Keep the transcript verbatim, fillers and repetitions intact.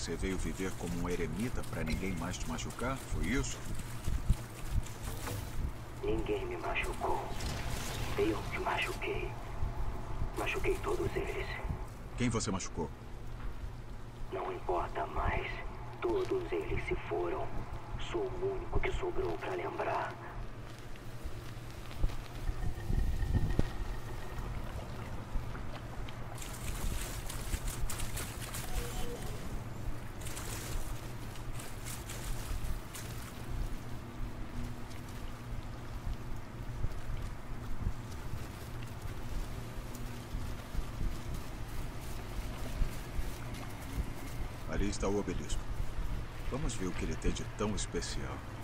você veio viver como um eremita para ninguém mais te machucar? Foi isso? Ninguém me machucou. Eu me machuquei. Machuquei todos eles. Quem você machucou? Não importa mais. Todos eles se foram. Sou o único que sobrou para lembrar. Ali está o obelisco. Vamos ver o que ele tem de tão especial.